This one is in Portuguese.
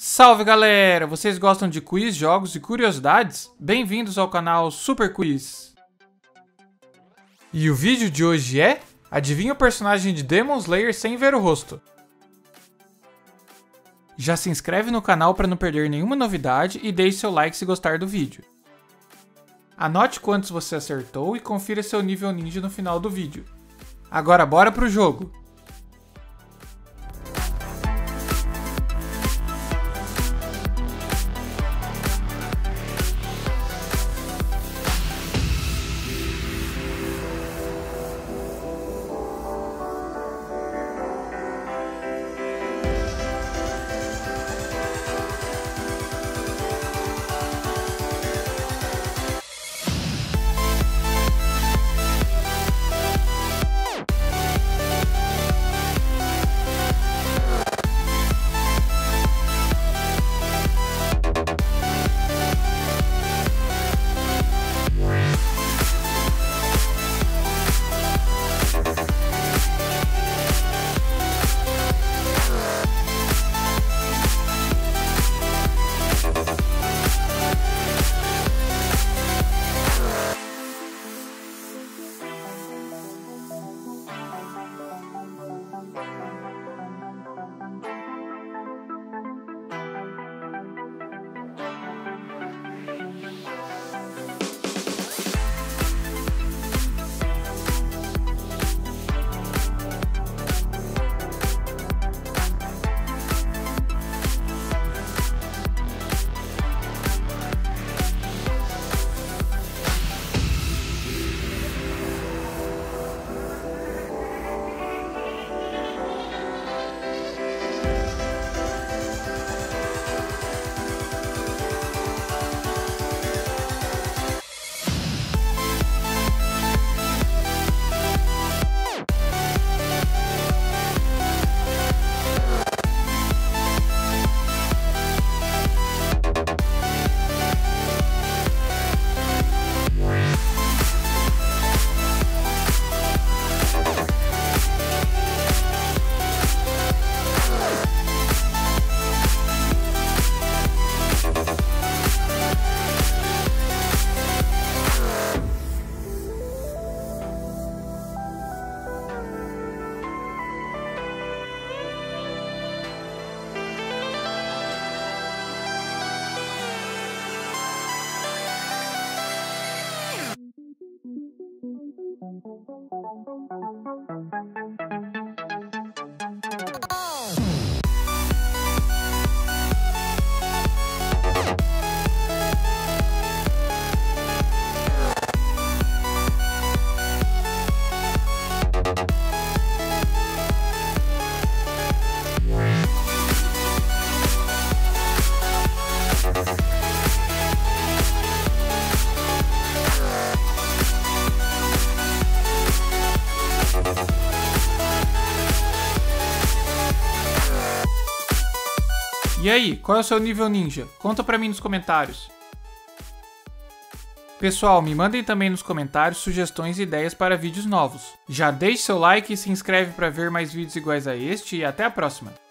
Salve galera! Vocês gostam de quiz, jogos e curiosidades? Bem-vindos ao canal Super Quiz! E o vídeo de hoje é... Adivinha o personagem de Demon Slayer sem ver o rosto? Já se inscreve no canal para não perder nenhuma novidade e deixe seu like se gostar do vídeo. Anote quantos você acertou e confira seu nível ninja no final do vídeo. Agora bora pro jogo! E aí, qual é o seu nível ninja? Conta pra mim nos comentários. Pessoal, me mandem também nos comentários sugestões e ideias para vídeos novos. Já deixe seu like e se inscreve para ver mais vídeos iguais a este e até a próxima!